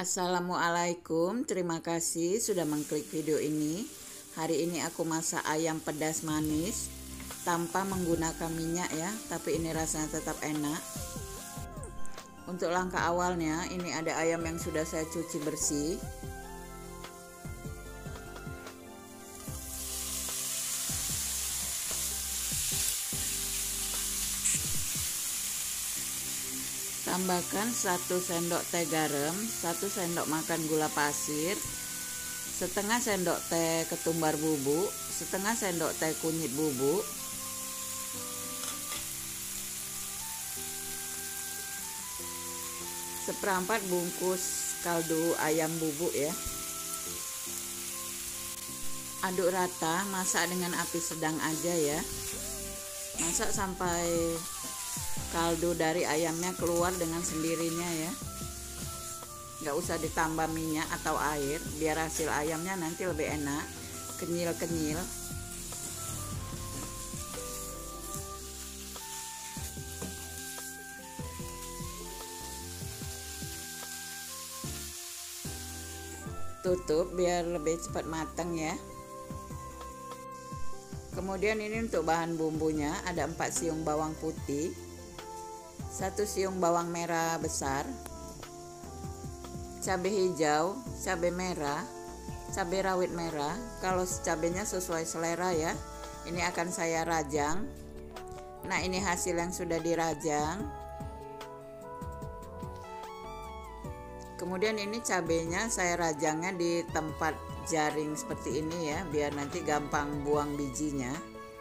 Assalamualaikum, terima kasih sudah mengklik video ini. Hari ini aku masak ayam pedas manis tanpa menggunakan minyak ya, tapi ini rasanya tetap enak. Untuk langkah awalnya, ini ada ayam yang sudah saya cuci bersih. Tambahkan 1 sendok teh garam, 1 sendok makan gula pasir, setengah sendok teh ketumbar bubuk, setengah sendok teh kunyit bubuk, seperempat bungkus kaldu ayam bubuk ya. Aduk rata, masak dengan api sedang aja ya. Masak sampai kaldu dari ayamnya keluar dengan sendirinya ya, nggak usah ditambah minyak atau air, biar hasil ayamnya nanti lebih enak, kenyil-kenyil. Tutup biar lebih cepat matang ya. Kemudian ini untuk bahan bumbunya, ada 4 siung bawang putih, 1 siung bawang merah besar, cabai hijau, cabai merah, cabai rawit merah. Kalau cabainya sesuai selera ya. Ini akan saya rajang. Nah, ini hasil yang sudah dirajang. Kemudian ini cabainya saya rajangnya di tempat jaring seperti ini ya, biar nanti gampang buang bijinya.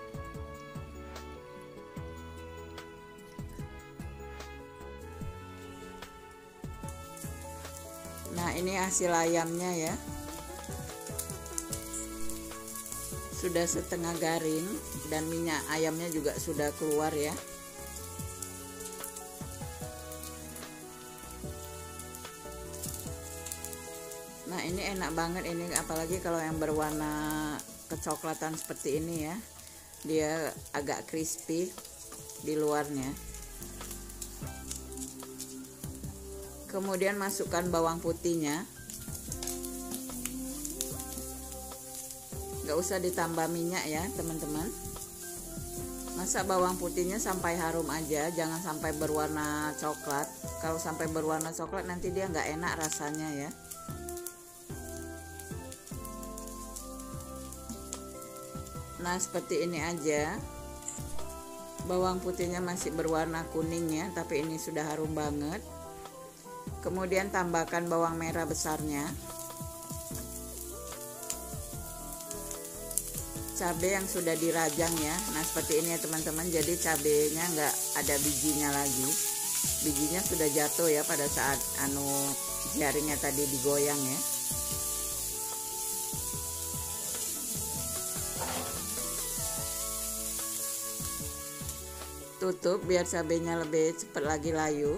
Nah, ini hasil ayamnya ya, sudah setengah garing dan minyak ayamnya juga sudah keluar ya. Nah, ini enak banget ini, apalagi kalau yang berwarna kecoklatan seperti ini ya, dia agak crispy di luarnya. Kemudian masukkan bawang putihnya, nggak usah ditambah minyak ya teman-teman. Masak bawang putihnya sampai harum aja, jangan sampai berwarna coklat. Kalau sampai berwarna coklat nanti dia nggak enak rasanya ya. Nah, seperti ini aja. Bawang putihnya masih berwarna kuning ya, tapi ini sudah harum banget. Kemudian tambahkan bawang merah besarnya, cabai yang sudah dirajang ya. Nah, seperti ini ya teman-teman, jadi cabainya nggak ada bijinya lagi, bijinya sudah jatuh ya pada saat jaringnya tadi digoyang ya. Tutup biar cabainya lebih cepat lagi layu.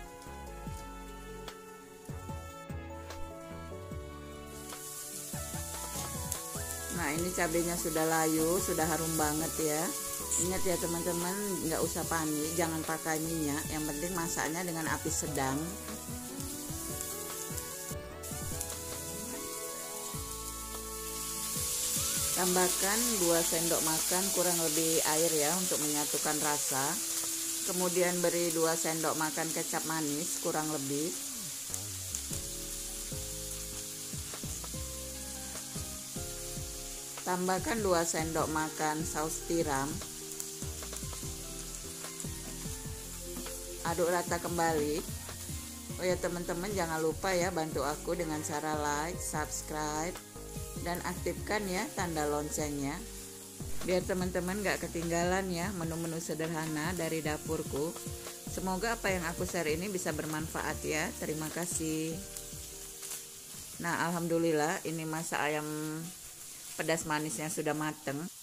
Nah, ini cabenya sudah layu, sudah harum banget ya. Ingat ya teman-teman, nggak usah panik, jangan pakai minyak. Yang penting masaknya dengan api sedang. Tambahkan 2 sendok makan kurang lebih air ya untuk menyatukan rasa. Kemudian beri 2 sendok makan kecap manis kurang lebih. Tambahkan 2 sendok makan saus tiram. Aduk rata kembali. Oh ya teman-teman, jangan lupa ya bantu aku dengan cara like, subscribe, dan aktifkan ya tanda loncengnya, biar teman-teman gak ketinggalan ya menu-menu sederhana dari dapurku. Semoga apa yang aku share ini bisa bermanfaat ya. Terima kasih. Nah, alhamdulillah ini masak ayam pedas manisnya sudah mateng.